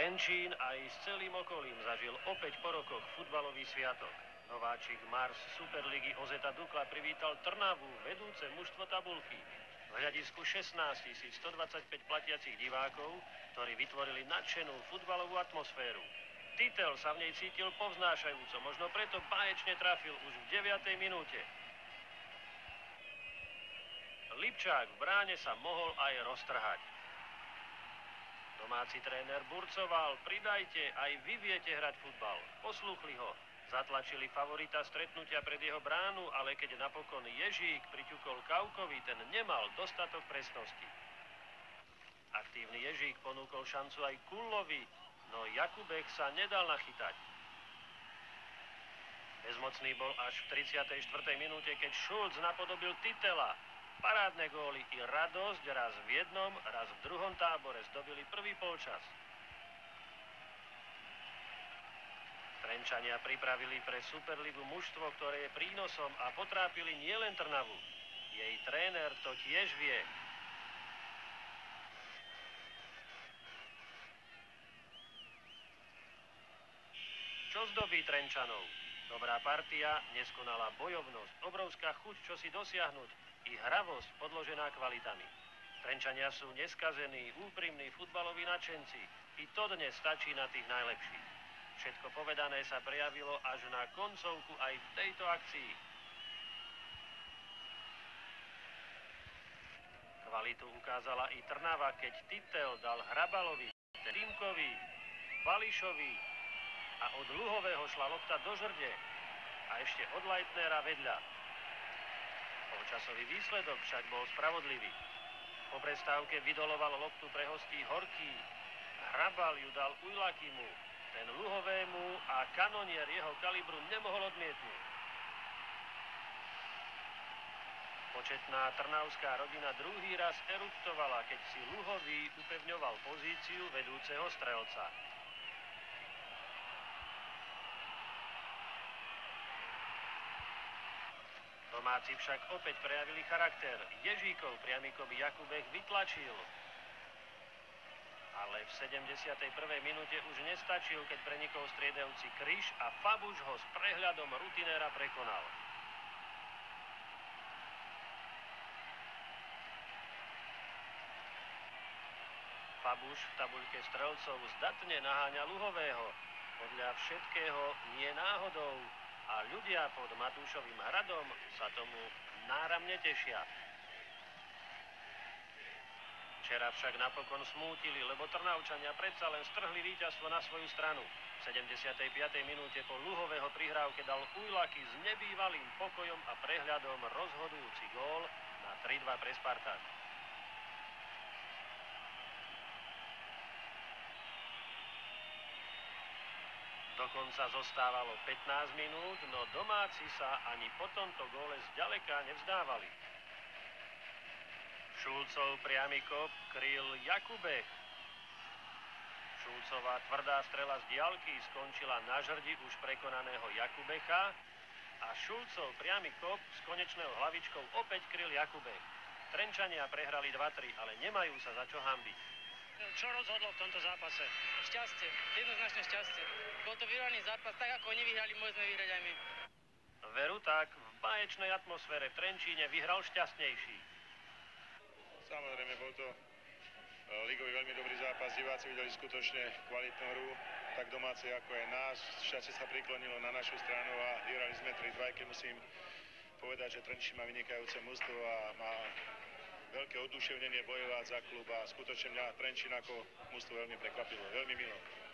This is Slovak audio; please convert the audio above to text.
Trenčín aj s celým okolím zažil opäť po rokoch futbalový sviatok. Nováčik Mars Superligy Ozeta Dukla privítal Trnavu, vedúce mužstvo tabulky. V hľadisku 16 125 platiacich divákov, ktorí vytvorili nadšenú futbalovú atmosféru. Titel sa v nej cítil povznášajúco, možno preto báječne trafil už v 9. minúte. Lipčák v bráne sa mohol aj roztrhať. Domáci tréner burcoval: pridajte, aj vy viete hrať futbal. Poslúchli ho, zatlačili favorita stretnutia pred jeho bránu, ale keď napokon Ježík priťukol Kaukovi, ten nemal dostatok presnosti. Aktívny Ježík ponúkol šancu aj Kullovi, no Jakubek sa nedal nachytať. Bezmocný bol až v 34. minúte, keď Šulc napodobil Titela. Parádne góly i radosť raz v jednom, raz v druhom tábore zdobili prvý polčas. Trenčania pripravili pre Superligu mužstvo, ktoré je prínosom, a potrápili nielen Trnavu. Jej tréner to tiež vie. Čo zdobí Trenčanov? Dobrá partia, neskonalá bojovnosť, obrovská chuť čosi dosiahnuť i hravosť podložená kvalitami. Trenčania sú neskazení, úprimní futbaloví nadšenci. I to dnes stačí na tých najlepších. Všetko povedané sa prejavilo až na koncovku aj v tejto akcii. Kvalitu ukázala i Trnava, keď Titel dal Hrabalovi, Týmkovi, Bališovi a od Luhového šla lopta do žrde a ešte od Leitnera vedľa. Polčasový výsledok však bol spravodlivý. Po prestávke vydoloval loptu pre hostí Horký. Hrabal ju dal Ujlakimu, ten Luhovému, a kanonier jeho kalibru nemohol odmietnúť. Početná trnavská rodina druhý raz eruptovala, keď si Luhový upevňoval pozíciu vedúceho strelca. Domáci však opäť prejavili charakter. Ježíkov priamikovi Jakubek vytlačil. Ale v 71. minúte už nestačil, keď prenikol striedajúci Kryš a Fabuš ho s prehľadom rutinéra prekonal. Fabuš v tabuľke strelcov zdatne naháňa Luhového. Podľa všetkého nie náhodou. A ľudia pod Matúšovým hradom sa tomu náramne tešia. Včera však napokon smútili, lebo Trnavčania predsa len strhli víťazstvo na svoju stranu. V 75. minúte po Luhového prihrávke dal Ujlaki s nebývalým pokojom a prehľadom rozhodujúci gól na 3-2 pre Spartak. Dokonca zostávalo 15 minút, no domáci sa ani po tomto góle zďaleka nevzdávali. Šulcov priamy kop kryl Jakubek. Šulcová tvrdá strela z diaľky skončila na žrdi už prekonaného Jakubeka a Šulcov priamy kop s konečnou hlavičkou opäť kryl Jakubek. Trenčania prehrali 2-3, ale nemajú sa za čo hanbiť. Čo rozhodlo v tomto zápase? Šťastie, jednoznačne šťastie. Bol to vyrovnaný zápas, tak ako oni vyhrali, môžeme vyhrať aj my. Veru tak, v báječnej atmosfére v Trenčíne vyhral šťastnejší. Samozrejme, bol to ligový veľmi dobrý zápas, diváci videli skutočne kvalitnú hru, tak domáci ako aj nás. Šťastie sa priklonilo na našu stranu a vyhrali sme 3-2, keď musím povedať, že Trenčín má vynikajúce mužstvo a má veľké oduševnenie bojovať za klub a skutočne mňa Trenčín ako mužstvo veľmi prekvapilo, veľmi milo.